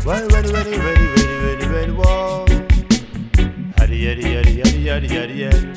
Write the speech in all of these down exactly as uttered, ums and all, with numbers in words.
Well, ready, ready, ready, ready, ready, ready, whoa. Yaddy, yaddy, yaddy, yaddy, yaddy, yaddy, yaddy.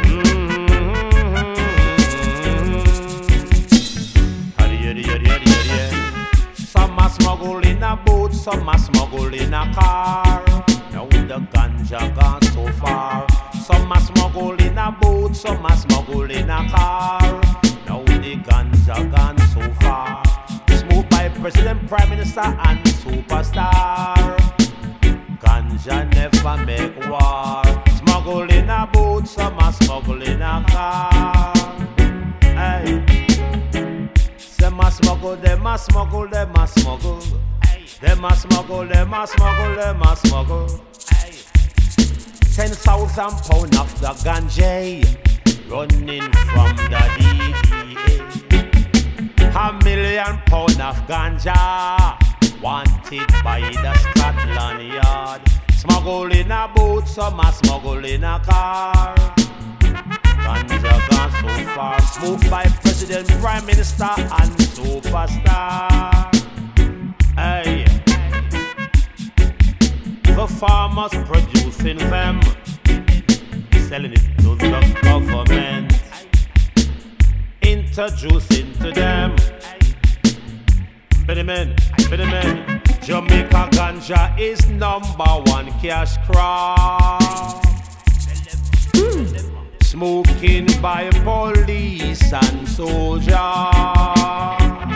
Yaddy, yaddy, yaddy, yaddy, yaddy. Some are smuggle in a boat, some are smuggle in a car. Now the ganja gone so far. Some are smuggle in a boat, some are smuggle in a car. Now the ganja gone so far. Smoked by President, Prime Minister and superstar. Ganja never make war. Smuggle in a boat, some are smuggle in a car. Hey. Them a smuggle, them a smuggle, them a smuggle. Them a smuggle, them a smuggle, them a smuggle. Ten thousand pound of the ganja running from the D E A. A million pound of ganja wanted by the Scotland Yard. Smuggle in a boat, some a smuggle in a car. Ganja gone so far. Smoked by President, Prime Minister and superstar. Hey. The farmers producing them, selling it to the government, introducing to them. Benny men, Benny men, Jamaica ganja is number one cash crop. Smoking by police and soldiers.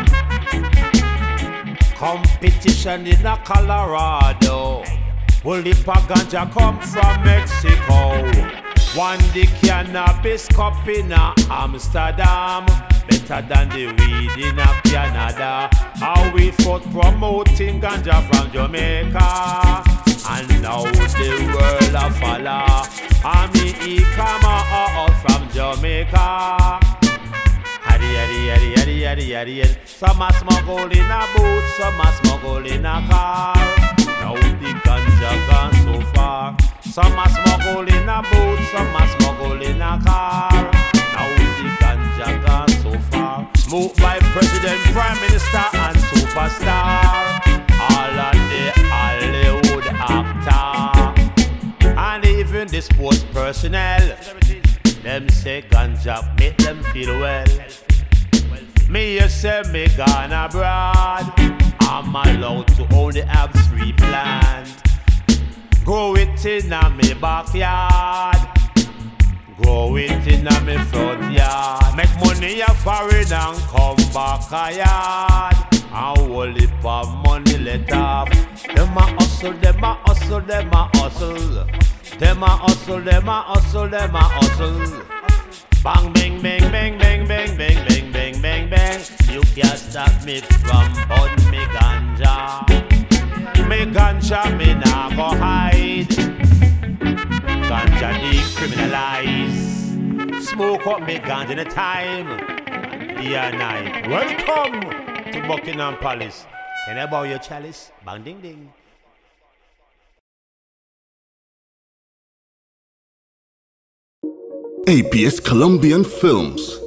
Competition in a Colorado. Well, the ganja come from Mexico. One the cannabis cup in a Amsterdam. Better than the weed in a Canada. How we fought promoting ganja from Jamaica. And now the world a follow. Army e come out from Jamaica. Yaddy, yaddy, yaddy, yaddy, yaddy, yaddy. Some are smuggled in a boat, some are smuggled in a car. Now the ganja gone so far. Some are smuggled in a boat, some are smuggled in a car. Now the ganja gone so far. Smoked by President, Prime Minister and superstar. All of the Hollywood actor and even the sports personnel. Them say ganja make them feel well. Me you say me gone abroad. I'm allowed to only have three plants. Grow it in a me backyard. Grow it in a me front yard. Make money a foreign and come back a yard. And hold it for money let off. Them a hustle, them a hustle, them a hustle. Them a hustle, them a hustle, them a hustle. Bang, bang, bang, bang, bang, bang, bang, bang, bang, bang, bang. You can't stop me from burn me ganja. Me ganja, me nah go hide. Ganja decriminalize. Smoke up me ganja in a time. Day and night. Welcome to Buckingham Palace. Can I borrow your chalice? Bang, ding, ding. A P S Colombian Films.